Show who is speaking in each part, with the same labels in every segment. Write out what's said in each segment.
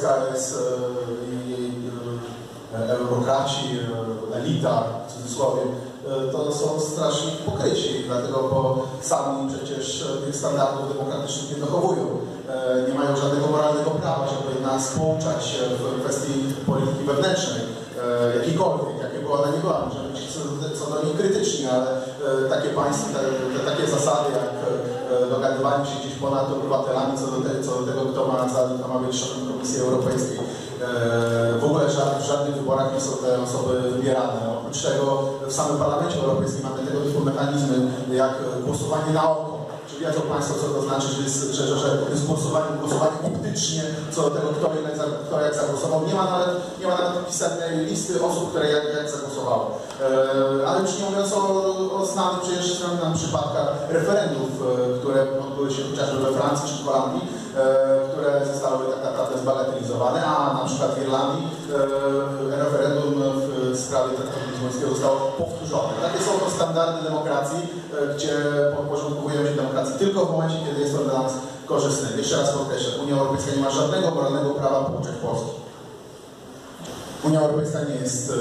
Speaker 1: jest jej eurokraci, elita w cudzysłowie, to są straszni hipokryci, dlatego bo sami przecież tych standardów demokratycznych nie dochowują. Nie mają żadnego moralnego prawa, żeby nas pouczać w kwestii polityki wewnętrznej, jakiejkolwiek, jakiego ona nie była. Możemy być co do niej krytyczni, ale takie państwa, takie zasady jak dogadywanie się gdzieś ponad obywatelami co do tego, kto ma być szefem Komisji Europejskiej. W ogóle w żadnych wyborach nie są te osoby wybierane. Oprócz tego w samym Parlamencie Europejskim mamy tego typu mechanizmy jak głosowanie na oko. Czy wiedzą Państwo, co to znaczy, że jest głosowanie optycznie co do tego, kto jak zagłosował. Nie ma nawet pisemnej listy osób, które jak zagłosowały. Ale już nie mówiąc o znanych przecież nam przypadkach referendów, które odbyły się chociażby we Francji czy w Holandii, które zostały tak naprawdę zbagatelizowane, a na przykład w Irlandii referendum w sprawie traktatu lizbońskiego zostało powtórzone. Takie są to standardy demokracji, gdzie podporządkowujemy się demokracji tylko w momencie, kiedy jest to dla nas korzystne. Jeszcze raz podkreślę, Unia Europejska nie ma żadnego moralnego prawa pouczać Polski. Unia Europejska nie jest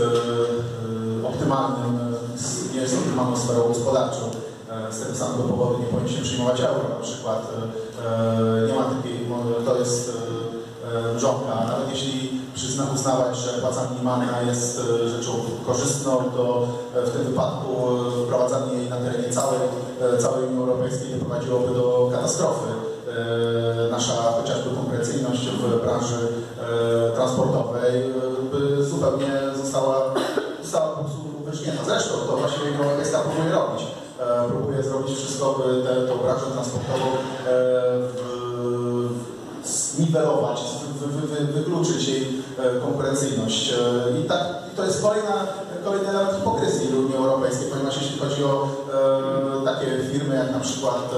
Speaker 1: optymalną sferą gospodarczą. Z tego samego powodu nie powinniśmy przyjmować euro. Na przykład nie ma takiej, to jest mrzonka. Nawet jeśli uznawać, że płaca minimalna jest rzeczą korzystną, to w tym wypadku wprowadzanie jej na terenie całej Unii Europejskiej doprowadziłoby do katastrofy. Nasza chociażby konkurencyjność w branży transportowej by zupełnie została po prostu wysznięta. Zresztą to właściwie Unia Europejska próbuje robić. Próbuje zrobić wszystko, by tę branżę transportową zniwelować, wykluczyć jej konkurencyjność. I to jest kolejny element hipokryzji Unii Europejskiej, ponieważ jeśli chodzi o takie firmy jak na przykład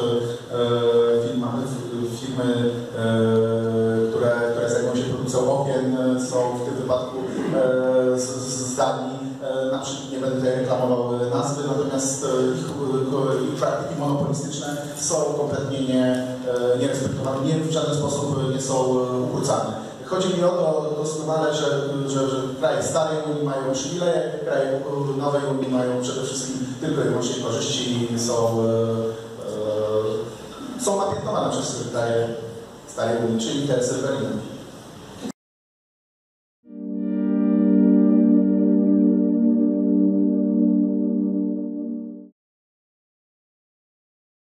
Speaker 1: firmy, które zajmują się produkcją okien, są w tym wypadku z Danii. Na przykład nie będę tutaj reklamował nazwy, natomiast ich praktyki monopolistyczne są kompletnie nierespektowane, w żaden sposób nie są ukrócane. Chodzi mi o to doskonale, że kraje starej Unii mają przywileje, kraje nowej Unii mają przede wszystkim tylko i wyłącznie korzyści i są napiętnowane przez kraje starej Unii, czyli te Berlinem.